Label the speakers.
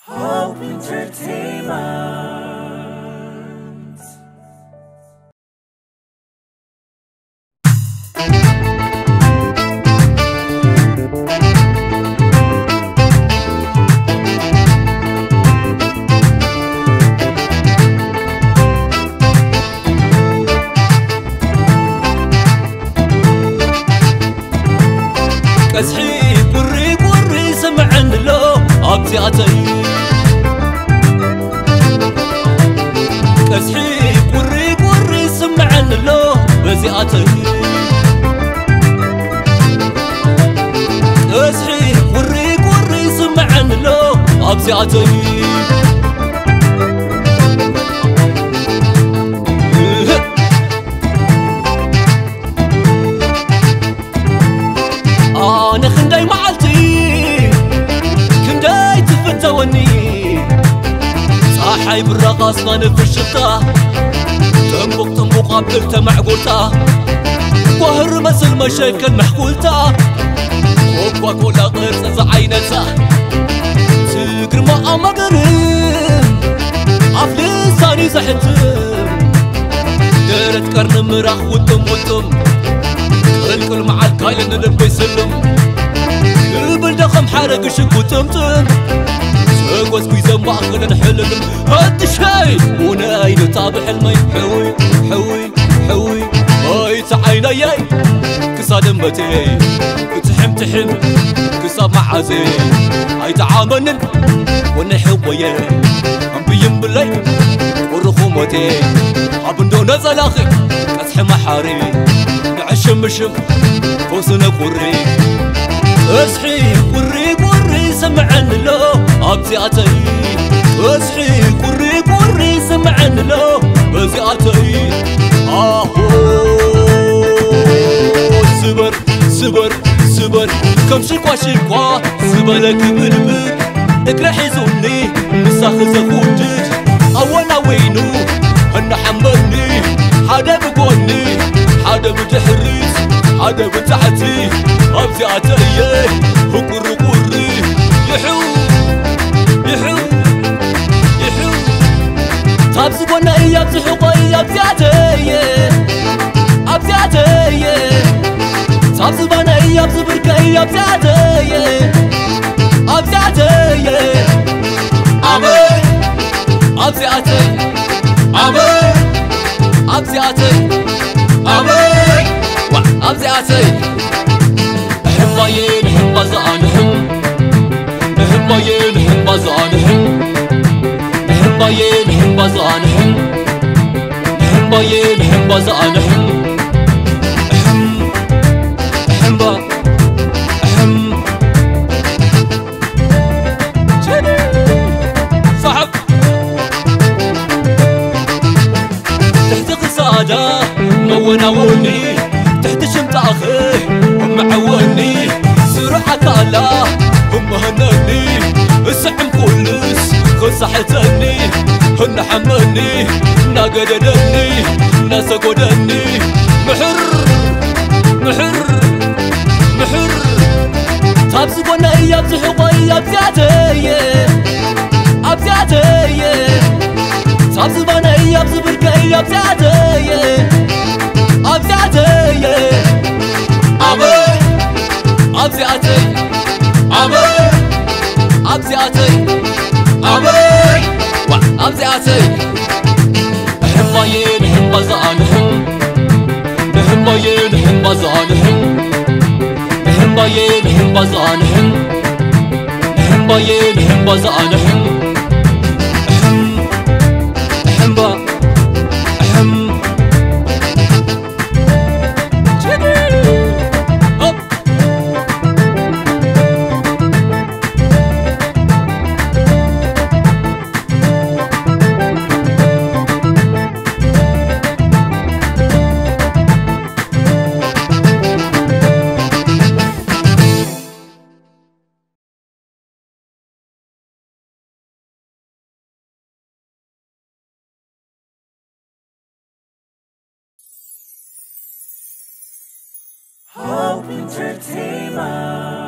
Speaker 1: Hope Entertainment.
Speaker 2: كسحي قري سمعن له أبزياتي كسحي قري سمعن له بزياتي كسحي قري سمعن له أبزياتي أنا خنداي معلتي كنداي تفتوني صاحي بالرقص ما نفشلتا تنبق قبلت معقولتا وهر مثل مشاكل محكولتا وقوا كل قرص عينتا تقر ما أمقرم عف لساني زحتم دارت قرن مراخ وطم الكل مع الكايلن اللي يسلم قبل دخم حرق شكو تمتم سقوز كويزة معقل نحلم هاد الشاي وناي نتابع المي حوي هاي تعينا ياي كساد متي تحم كساب معازي هاي تعامنن ونحب وياي هم بيم بالليل ورخومتي عبندونا زلاخي كسح محاري شم فوسنا قري اصحي قري سمعن له أبزياتي اصحي قري سمعن له بزياتي سبر كم شكوا سبلك بربر اكره حزوني مساخ زخوجج اولا وينو هن حملني حدا بقوني حدا بتحريس حدا بتحتي أبزياتي قري يحو تابز قونا إياب تحقا إياب أبزياتي تابز بانا إياب زبركا إياب أبزياتي أبزياتي أبزياتي حمايين حمازانهم حمايين حمازانهم حمايين حمازانهم حمايين حمازانهم حمبا صحب تحت قصاده موناوني تحت شمت أخي هم عواني سرعة الله هم هناني السحم كلس خصحتني هن حماني ناقددني ناس قدني محر تابس قونا إياب تحقا إياب أبزياتي تابس بانا إياب زبركا إياب أبزياتي حمايين حمازانهم حمايين حمازانهم حمايين حمازانهم حمايين حمازانهم حمبا
Speaker 1: Hope Entertainment.